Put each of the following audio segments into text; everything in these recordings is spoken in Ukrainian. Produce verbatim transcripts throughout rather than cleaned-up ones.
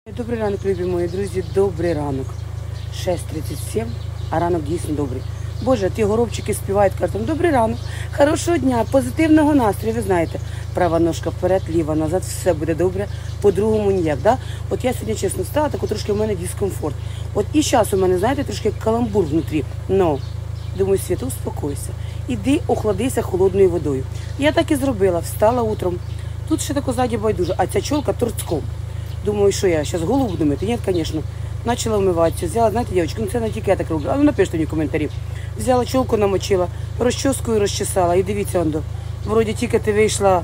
Добрий ранок, любі мої друзі, добрий ранок. шість тридцять сім, а ранок дійсно добрий. Боже, ті горобчики співають, кажуть, добрий ранок, хорошого дня, позитивного настрою, ви знаєте. Права ножка вперед, ліва назад, все буде добре, по-другому ніяк, да? От я сьогодні чесно стала, так трошки в мене дискомфорт. От і зараз у мене, знаєте, трошки каламбур внутрі. Но, думаю, Свята, успокойся, іди охладися холодною водою. Я так і зробила, встала утром, тут ще тако ззаді байдуже, а ця чолка торцком. Думаю, що я зараз голову буду мити? Ні, звісно. Почала вмиватися, взяла, знаєте, дівчатки, ну це не тільки я так роблю, а ну напишіть мені коментарі. Взяла чолку, намочила, розчоскою розчесала. І дивіться, ондо, вроді тільки ти вийшла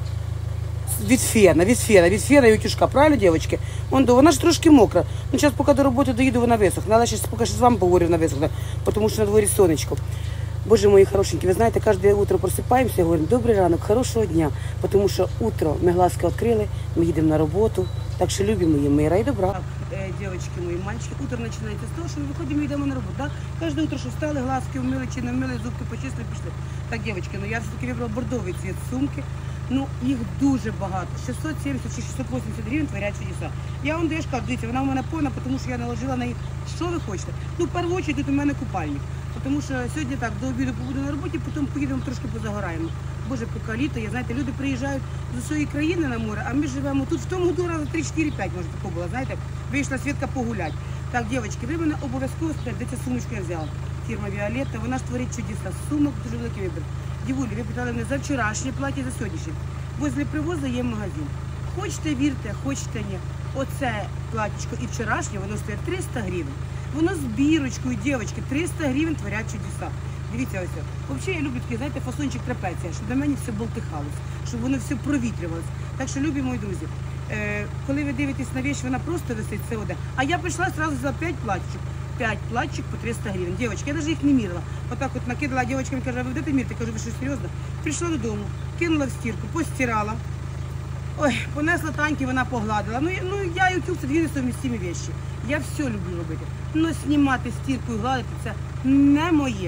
від фена, від фена, від фена і утюжка, правильно, дівчатки? Ондо, вона ж трошки мокра. Ну, зараз, поки до роботи доїду, вона висохне. Але зараз поки що з вами поговорю, вона висохне, тому що на дворі сонечко. Боже мої хорошенькі, ви знаєте, кожне утро просипаємося і говоримо, добрий ранок, хорошого дня, тому що утро, ми глазки відкрили, ми їдемо на роботу, так що любимо її мира і добра. Так, е, дівчатки мої, мальчики, утро починається з того, що ми виходимо і йдемо на роботу, так? Кожне утро, що встали, глазки вмили чи не вмили, зубки почистили, пішли. Так, дівчатки, ну я все-таки вибрала бордовий цвіт сумки, ну їх дуже багато, шістсот сімдесят чи шістсот вісімдесят гривень творять чудеса. Я вам даю шкаф, дивіться, вона у мене повна, тому що я наложила на неї, що ви хочете. Ну, в першу чергу, тут у мене купальник. Тому що сьогодні так, до обіду побуду на роботі, потім поїдемо трошки позагораємо. Боже, поки літо, я знаєте, люди приїжджають з усієї країни на море, а ми живемо тут. В тому году разу три-чотири-п'ять, може, такого було, знаєте, вийшла Світка погуляти. Так, дівчатки, ви мене обов'язково спитаєте, де ця сумочка я взяла. Фірма Віолетта, вона ж творить чудеса. Сумок дуже великий вибір. Дівулі, ви питали мене за вчорашнє плаття, за сьогоднішнє. Возле привозу є магазин. Хочете, вірте, хочете, ні. Оце платтячко і вчорашнє, воно стоїть триста гривень. Воно з бірочкою, дівчатки, триста гривень творять чудеса. Дивіться ось. Взагалі я люблю такий, знаєте, фасончик трапеція, щоб на мені все болтихалось, щоб воно все провітрювалося. Так що, любі мої друзі, е, коли ви дивитесь на вещь, вона просто висить, це оде. А я прийшла одразу за п'ять платчик. п'ять платчик по триста гривень. Дівчатки, я навіть їх не мірила. Отак от накидала, дівчатка мені каже, а ви будете мірити? Кажу, ви що, серйозно? Прийшла додому, кинула в стірку, постирала. Ой, понесла Таньки, вона погладила. Ну, ну я і утюг, це дві несовмістимі вещі. Я все люблю робити. Ну, знімати стірку і гладити – це не моє.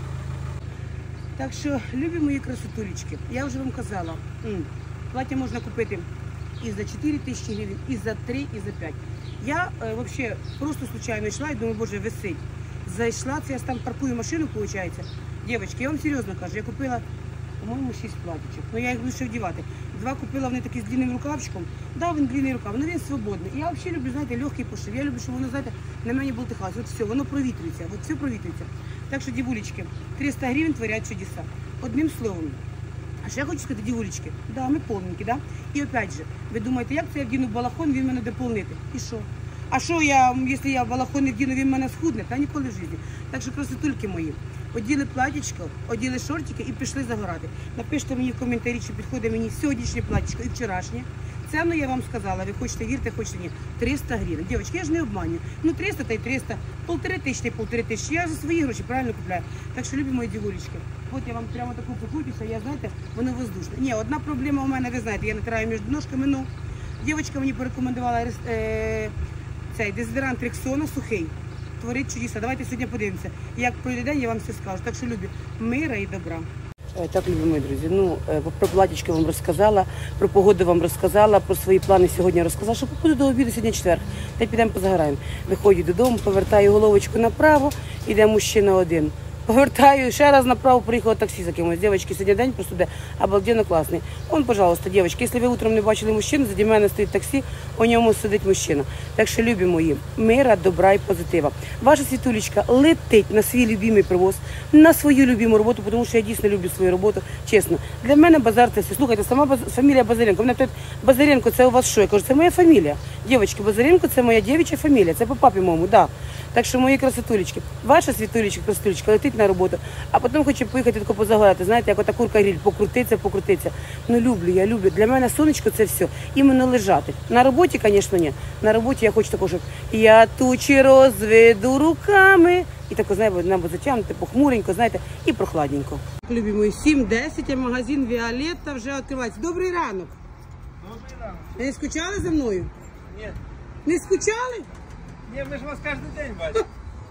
Так що, любі мої красотулечки, я вже вам казала, м, плаття можна купити і за чотири тисячі гривень, і за три, і за п'ять. Я е, взагалі просто случайно йшла і думаю, боже, висить. Зайшла, це я там паркую машину, виходить. Дівчатки, я вам серйозно кажу, я купила, по-моєму, шість платічок. Ну, я їх буду ще вдівати. Два купила, вони такі з длинним рукавчиком. Да, він длинний рукав, але він свободний. Я взагалі люблю, знаєте, легкий пошив. Я люблю, щоб воно, знаєте, на мені болтихалось. От все, воно провітрюється, от все провітрюється. Так що, дівулечки, триста гривень творять чудеса. Одним словом. А ще я хочу сказати, дівулечки, да, ми повненькі, да? І опять же, ви думаєте, як це я вдіну балахон, він мене доповнити? І що? А що я, якщо я балахон не вдіну, він мене схудне? Та ніколи в житті. Так що красотульки мої. Оділи платічко, оділи шортики і пішли загорати. Напишіть мені в коментарі, чи підходить мені сьогоднішнє платічко і вчорашнє. Ціну я вам сказала, ви хочете вірте, хочете ні. триста гривень. Дівчатки, я ж не обманюю. Ну триста та й триста, полтори тисячі та й полтори тисячі. Я за свої гроші правильно купляю. Так що, любі мої дівулечки, от я вам прямо таку покупюся, я, знаєте, воно воздушне. Ні, одна проблема у мене, ви знаєте, я натираю між ножками, ну, дівчатка мені порекомендувала е, цей дезодорант Рексона сухий. Творить чудеса. Давайте сьогодні подивимося. Як пройде день, я вам все скажу. Так що, любі, мира і добра. Так, любі мої друзі, ну, про платічки вам розказала, про погоду вам розказала, про свої плани сьогодні розказала, що походу до обіду сьогодні четвер. Та й підемо позагораємо. Виходжу додому, повертаю головочку направо, іде мужчина один. Повертаю, ще раз направо, приїхало таксі за кимось. Дівчатки, сьогодні день просто буде обалденно класний. Он, пожалуйста, дівчатки, якщо ви утром не бачили мужчину, заді мене стоїть таксі, у ньому сидить мужчина. Так що, любі мої, мира, добра і позитива. Ваша Світулечка летить на свій любимий привоз, на свою любиму роботу, тому що я дійсно люблю свою роботу, чесно. Для мене базар це все. Слухайте, сама баз... фамілія Базаренко. Мене питають, Базаренко, це у вас що? Я кажу, це моя фамілія. Дівчатки, Базаренко, це моя дівча фамілія, це по папі моєму, да. Так що, мої красотулечки, ваша Світулечка, красотулечка, летить на роботу, а потім хочу поїхати тако позагорати, знаєте, як ота курка гриль, покрутиться, покрутиться. Ну, люблю, я люблю. Для мене сонечко це все, іменно лежати. На роботі, звісно, ні. На роботі я хочу такого, щоб я тучі розведу руками. І тако, знаєте, небо затягнути, похмуренько, знаєте, і прохладненько. Любі мої, сім десять, а магазин Віолетта вже відкривається. Добрий ранок. Добрий ранок. Ви не скучали за мною? Ні. Не скучали? Ні, ми ж вас кожен день бачимо.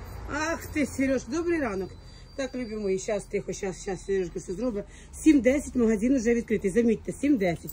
Ах ти, Сереж, добрий ранок. Так, любі мої, зараз тихо, зараз, зараз Сережка все зробить. сім десять магазин вже відкритий, замітьте, сім десять.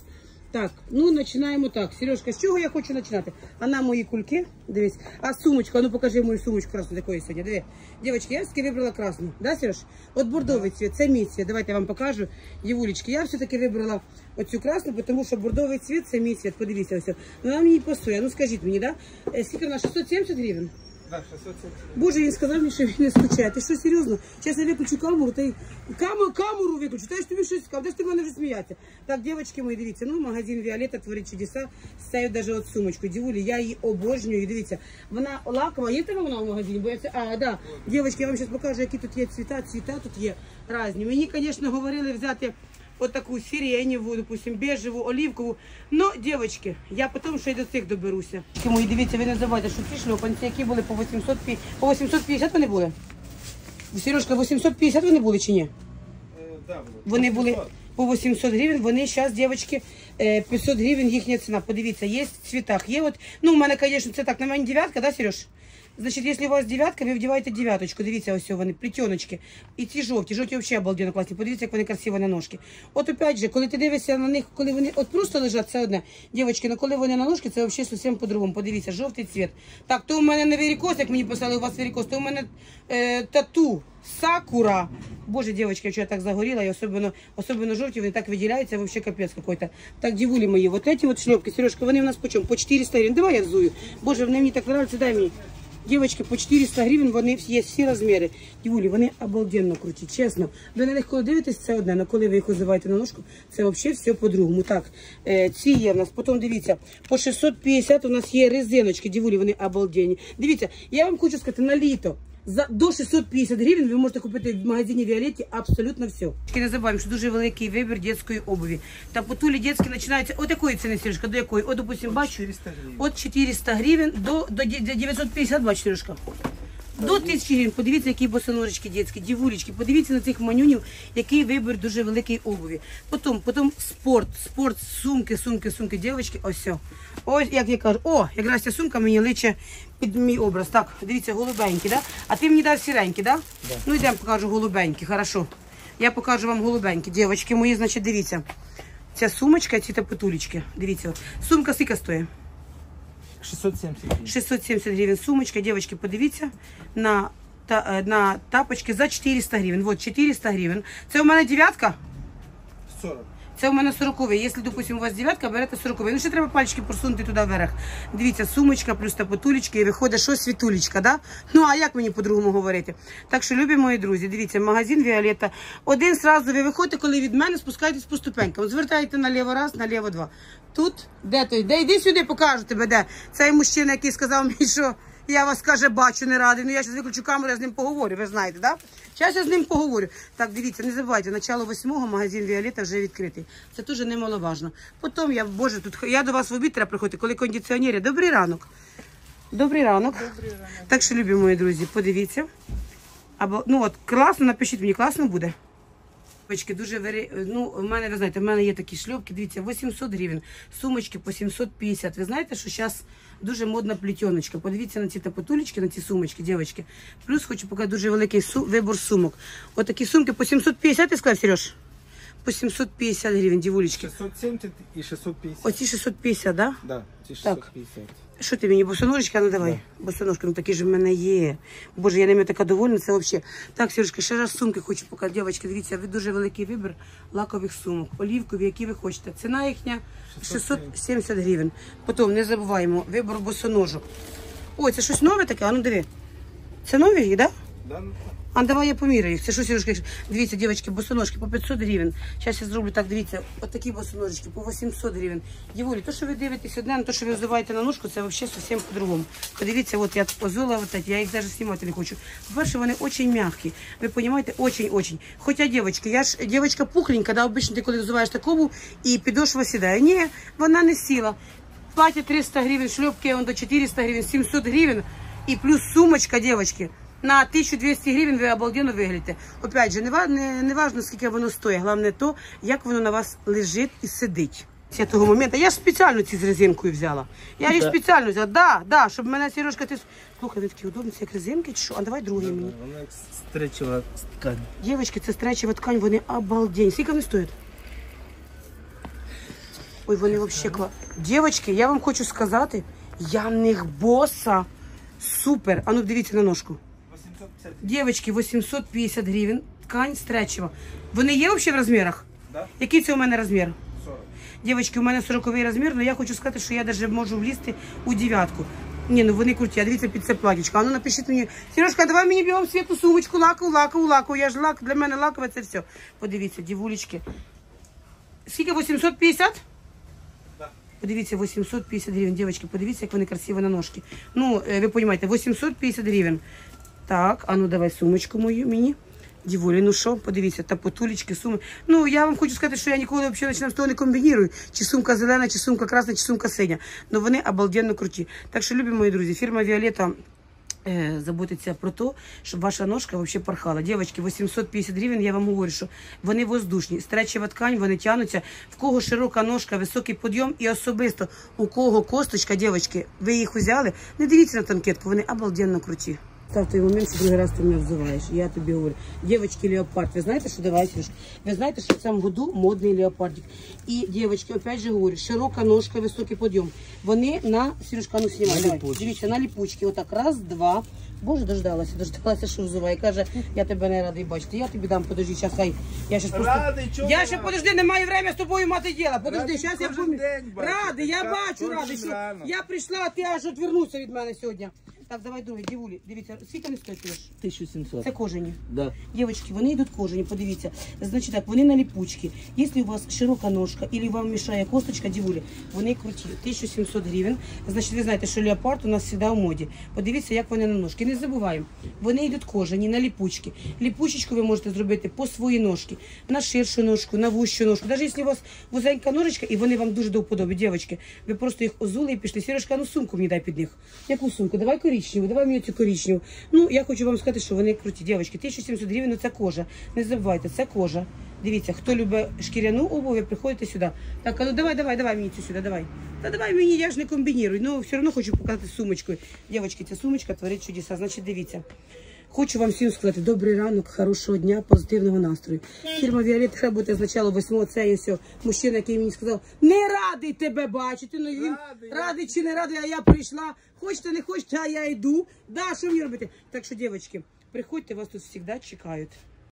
Так, ну починаємо так. Сережка, з чого я хочу починати? А на мої кульки, дивись. А сумочка, ну покажи мою сумочку красну такої сьогодні. Диви. Дівчатки, я все-таки вибрала красну. Да, Сереж? От бордовий цвіт, це мій цвіт. Давайте я вам покажу. Дівулечки, я все-таки вибрала оцю красну, тому що бордовий цвіт це мій цвіт. Подивіться ось. Вона мені пасує. Ну скажіть мені, да? Е, Скільки вона? шістсот сімдесят гривень? Да, шістсот сімдесят. Боже, він сказав мені, що він не скучає. Ти що, серйозно? Зараз я виключу камеру, та й камеру, камеру виключу, та я ж тобі щось сказав, де ж ти в мене вже сміятися? Так, дівчатки мої, дивіться, ну, магазин Віолетта творить чудеса, стаю навіть от сумочку. Дівулі, я її обожнюю, дивіться, вона лакова, є в тебе вона в магазині? Бо я це, а, да, дівчатки, я вам зараз покажу, які тут є цвіта, цвіта тут є різні. Мені, звісно, говорили взяти вот такую сиреневу, допустим, бежеву, оливкову. Но, девочки, я потім ще й до цих доберуся. Мої, дивіться, ви не забувайте, що ці шльопанці, які були по вісімсот п'ятдесят, по вісімсот п'ятдесят вони були? Сережка, вісімсот п'ятдесят вони були чи ні? Е, да, було. Вони були по вісімсот гривень, вони зараз, дівчатки, п'ятсот гривень їхня ціна. Подивіться, є в цвітах. Є от, ну, у мене, звісно, це так, на мене дев'ятка, да, Сереж? Значить, якщо у вас дев'ятка, ви вдіваєте дев'яточку. Дивіться, ось вони, плетеночки. І ці жовті, жовті взагалі обалденно класні. Подивіться, як вони красиво на ножки. От опять же, коли ти дивишся на них, коли вони от просто лежать, це одне. Дівчатки, ну коли вони на ножки, це взагалі зовсім по-другому. Подивіться, жовтий цвіт. Так, то у мене не варикоз, як мені писали, у вас варикоз, то у мене е, тату, сакура. Боже, дівчатки, я так загоріла, і особливо, особливо жовті, вони так виділяються, взагалі капець какой-то. Так, дівулі мої, вот эти вот шльопки, Сережка, вони у нас по чому? По чотириста гривень. Давай я взую. Боже, вони мені так подобаються, дай мені. Дівчатки, по чотириста гривень вони є всі розміри. Дівулі, вони обалденно круті, чесно. Ви на них коли дивитесь, це одне, але коли ви їх озиваєте на ножку, це взагалі все по-другому. Так, е, ці є в нас, потім дивіться, по шістсот п'ятдесят у нас є резиночки, дівулі, вони обалденні. Дивіться, я вам хочу сказати, на літо. За до шістсот п'ятдесят гривень ви можете купити в магазині Віолетті абсолютно все. І не забуваємо, що дуже великий вибір дитячої обуві. Та потулі дитячі починаються от якої ціни, Сережка, до якої? От, допустим, бачу, чотириста гривень. от чотириста гривень до, до дев'ятсот п'ятдесят, бачу, Сережка. До тисячі гривень. Подивіться, які босоножечки дітські, дівулечки. Подивіться на цих манюнів, який вибір дуже великий обуві. Потім, потім спорт, спорт, сумки, сумки, сумки, дівчатки, ось все. Ось, як я кажу, о, якраз ця сумка мені личе під мій образ. Так, дивіться, голубенькі, да? А ти мені дав сіренькі, да? Да. Ну, йдемо, покажу голубенькі, хорошо. Я покажу вам голубенькі. Дівчатки мої, значить, дивіться. Ця сумочка, ці тапотулечки. Дивіться, от. Сумка скільки стоїть? шістсот сімдесят гривень. шістсот сімдесят гривень сумочка. Девочки, подивіться на, та, на тапочки за чотириста гривень. Вот, чотириста гривень. Це у мене дев'ятка? сорок. Це у мене сороковий. Якщо, допустим, у вас дев'ятка, берете сороковий. Ну, ще треба пальчики просунути туди вверх. Дивіться, сумочка плюс тапотулечки і виходить, що світулечка, да? Ну, а як мені по-другому говорити? Так що, любі мої друзі, дивіться, магазин Віолетта. Один сразу ви виходите, коли від мене спускаєтесь по ступенькам. Звертаєте наліво раз, наліво два. Тут, де той? Де, йди сюди, покажу тебе, де. Цей мужчина, який сказав мені, що я вас, каже, бачу, не радий. Ну, я зараз виключу камеру, я з ним поговорю, ви знаєте, да? Зараз я з ним поговорю. Так, дивіться, не забувайте, начало восьмого магазин Віолетта вже відкритий. Це дуже немаловажно. Потім я, боже, тут я до вас в обід треба приходити, коли кондиціонери. Добрий ранок. Добрий ранок. Добрий ранок. Так що, любі мої друзі, подивіться. Або, ну от, класно, напишіть мені, класно буде. Сумочки дуже вери... ну, в мене, ви знаєте, в мене є такі шльопки, дивіться, вісімсот гривень, сумочки по сімсот п'ятдесят. Ви знаєте, що зараз дуже модна плетеночка. Подивіться на ці тапотулечки, на ці сумочки, дівчатки. Плюс хочу показати дуже великий су... вибор сумок. От такі сумки по сімсот п'ятдесят, ти сказав, Сереж? По сімсот п'ятдесят гривень, дівулечки. шістсот сімдесят і шістсот п'ятдесят. Оці шістсот п'ятдесят, да? Да, ці шістсот п'ятдесят. Що ти мені, босоножечка? Ну давай. Да. Босоножки, ну такі ж в мене є. Боже, я ними така довольна, це взагалі. Так, Сережка, ще раз сумки хочу показати. Дівчатки, дивіться, ви дуже великий вибір лакових сумок. Олівкові, які ви хочете. Ціна їхня шістсот сімдесят гривень. Потім, не забуваємо, вибор босоножок. Ой, це щось нове таке? А ну диви. Це нові їх, так? Да? Да, ну, А давай я поміряю їх. Це що, Сережка? Дивіться, дівчатки, босоножки по п'ятсот гривень. Зараз я зроблю так, дивіться, от такі босоножки по вісімсот гривень. Діволі, то, що ви дивитесь одне, то, що ви взуваєте на ножку, це взагалі зовсім по-другому. Подивіться, от я позвала, от, я їх навіть знімати не хочу. По-перше, вони дуже м'які. Ви розумієте, дуже-дуже. Хоча, дівчатки, я ж дівчатка пухленька, да, обично ти коли взуваєш такому і підошва сідає. Ні, вона не сіла. Платять триста гривень, шльопки он до чотириста гривень, сімсот гривень і плюс сумочка, дівчатки. На тисячу двісті гривень ви обалденно виглядите. Опять же, не, не, не важно, скільки воно стоїть, головне то, як воно на вас лежить і сидить. З того моменту. Я ж спеціально ці з резинкою взяла. Я їх Да. спеціально взяла, да, да, щоб мене, Сережка, ти... Слухай, вони такі удобні, це як резинки чи що? А давай другий мені. вона як стречова ткань. Дівчатки, це стречева ткань, вони обалденні. Скільки вони стоять? Ой, вони взагалі кла. Дівчатки, я вам хочу сказати, я в них боса. Супер. А ну дивіться на ножку. вісімсот п'ятдесят. Дівчатки, вісімсот п'ятдесят гривень. Ткань стречева. Вони є взагалі в розмірах? Да? Який це у мене розмір? сорок. Дівчатки, у мене сороковий розмір, але я хочу сказати, що я навіть можу влізти у дев'ятку. Ні, ну вони круті, а дивіться під це платічко. А ну напишіть мені, Сережка, давай мені бігом світу сумочку, лакову, лакову, лакову. Я ж лак, для мене лакове це все. Подивіться, дівулечки. Скільки, вісімсот п'ятдесят? Да. Подивіться, вісімсот п'ятдесят гривень, дівчатки, подивіться, як вони красиві на ножки. Ну, е, ви розумієте, вісімсот п'ятдесят гривень. Так, а ну давай сумочку мою мені. Дівулі, ну що, подивіться, та потулечки, суми. Ну, я вам хочу сказати, що я ніколи взагалі починаю з того не комбінірую. Чи сумка зелена, чи сумка красна, чи сумка синя. Ну, вони обалденно круті. Так що, любі мої друзі, фірма Віолетта е, заботиться про те, щоб ваша ножка взагалі порхала. Дівчатки, вісімсот п'ятдесят гривень, я вам говорю, що вони воздушні. Стречева ткань, вони тянуться. В кого широка ножка, високий підйом і особисто у кого косточка, дівчатки, ви їх взяли, не дивіться на танкетку, вони обалденно круті. Став той момент, що другий раз ти мене взиваєш. Я тобі говорю, дівчатки, леопард, ви знаєте, що давай, Сережка? Ви знаєте, що в цьому году модний леопардик. І, дівчатки, опять же говорю, широка ножка, високий підйом. Вони на, Сережка, ну знімай, давай. Дивіться, на ліпучки, отак, раз, два. Боже, дождалася, дождалася, що взиває. Каже, я тебе не радий бачити. Я тобі дам, подожди, час, хай. Я щас просто... Радий, чого Я ви ще, радий? подожди, не маю времени з тобою мати діла. Подожди, Радий зараз я кожен помню. день бачити. Радий, я Так, бачу, кожен радий, що ранок. я прийшла, а ти аж відвернувся від мене сьогодні. Так, давай другий, дівулі, дивіться, скільки не стоїть? тисяча сімсот. Це кожені. Да. Дівчатки, вони йдуть кожені, подивіться. Значить так, вони на ліпучки. Якщо у вас широка ножка, або вам мішає косточка, дівулі, вони круті. тисяча сімсот гривень. Значить, ви знаєте, що леопард у нас завжди у моді. Подивіться, як вони на ножки. Не забуваємо, вони йдуть кожені, на ліпучки. Ліпучечку ви можете зробити по своїй ножки. На ширшу ножку, на вущу ножку. Навіть якщо у вас вузенька ножичка, і вони вам дуже до вподоби, дівчатки, ви просто їх озули і пішли. Сережка, ну сумку мені дай під них. Яку сумку? Давай коричневу, давай мені цю коричневу. Ну, я хочу вам сказати, що вони круті. Дівчатки, тисяча сімсот гривень, ну це кожа. Не забувайте, це кожа. Дивіться, хто любить шкіряну обувь, ви приходите сюди. Так, а ну давай, давай, давай мені цю сюди, давай. Та давай мені, я ж не комбінірую, ну все одно хочу показати сумочкою. Дівчатки, ця сумочка творить чудеса. Значить, дивіться. Хочу вам всім сказати, добрий ранок, хорошого дня, позитивного настрою. Фірма Віолетта, хай буде спочатку восьмого, це і все. Мужчина, який мені сказав, не радий тебе бачити. Ну він Радий, радий чи не радий, а я прийшла. Хочете, не хочете, а я йду. Да, що мені робити? Так що, дівчатки, приходьте, вас тут завжди чекають.